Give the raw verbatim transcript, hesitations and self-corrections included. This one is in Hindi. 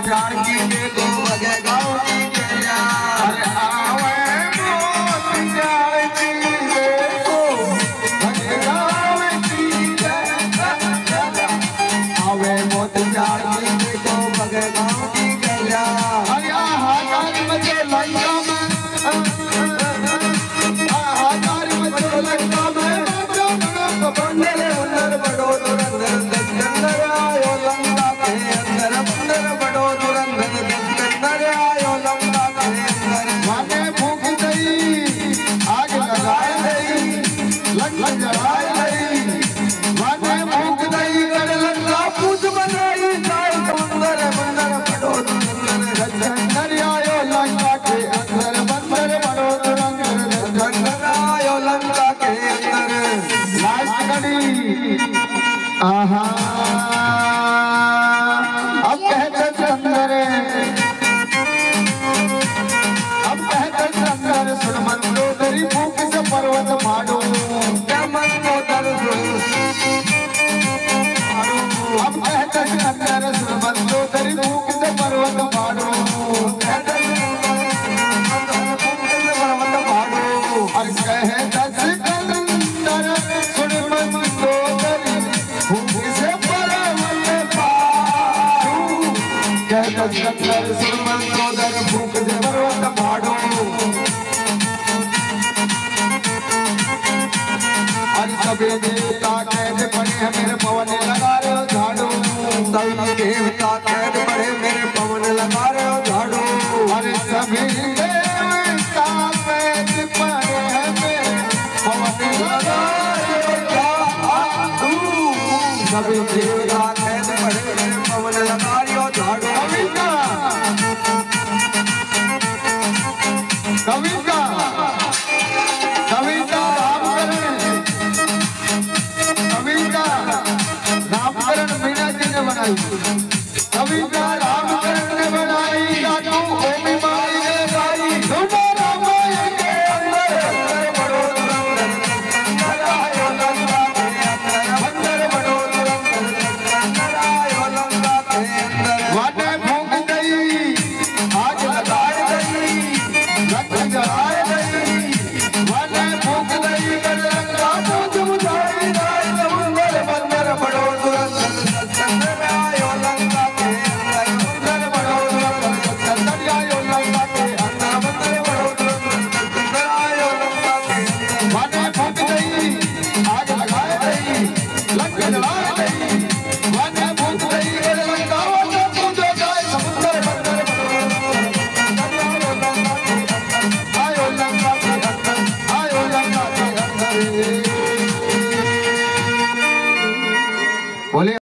प्यार की देखो बगे गाँव की गैया आवे मोत प्यार की देखो बगे गाँव की गैया आवे मोत प्यार की देखो बगे गाँव की गैया अरे हाहाकार मचे लंका में हाहाकार मचे लंका में बंदर अंदर बड़ो दुरंधर दस्कंदर आयो लंका के अंदर बंदर बड़ो दुरंधर दस्कंदर आयो लंका के अंदर माने फूंक गई आग लगाए गई लंका जलाए गई माने फूंक गई कर लंका पूछ बनाई जाए बंदर बंदर बड़ो दुरंधर दस्कंदर आयो लंका के अंदर बंदर बड़ो दुरंधर दस्कंदर आयो लंका के अंदर लास्ट घड़ी आहा अब कहते चंदर अब कहते चंदर सुन मंदोदरी भूख से पर्वत मारो क्या मंदोदर अब कहते चंदर सुन मंदोदरी भूख से पर्वत मारो पर्वत मारो और कहे दस कंदर सुन मंदोदरी भूख से पर्वत मारो कहते चंदर सुन मंदोदर भूख से पर्वत मारो और सभी देवता कैद पड़े हैं मेरे पवन लगा रहे हो झाड़ू सभी देवता कैद पड़े मेरे पवन लगा रहे हो झाड़ू अरे सभी देवता कैद पड़े हैं मेरे पवन लगा रहे हो झाड़ू सभी देवता कैद पड़े मेरे पवन लगा रहे हो झाड़ू कविता कविता कविता कविता रामकरण मीना जी ने बनाई कविता रामकरण ने बनाई तू ओमी माई ने गाई सुनो रामायण के अंदर बड़ो दुरंधर आयो लंका के अंदर बंदर बड़ो दुरंधर आयो लंका के अंदर वाटे फूंक गई आग लगाए गई लंका जलाए गई वाटे फूंक गई कर लंका पूछ बुझाई बंदर बंदर बड़ो दुरंधर दस्कंदर आयो लंका के अंदर बंदर बड़ो दुरंधर दस्कंदर आयो लंका के अंदर बंदर बड़ो दुरंधर दस्कंदर आयो लंका के अंदर वाटे फूंक गई आग लगाए गई लंका जलाए गई वाटे फूंक गई कर लंका वाटे पूछ जाए समुद्र बंदर बड़ो आयो लंका के अंदर आयो लंका के अंदर बोले।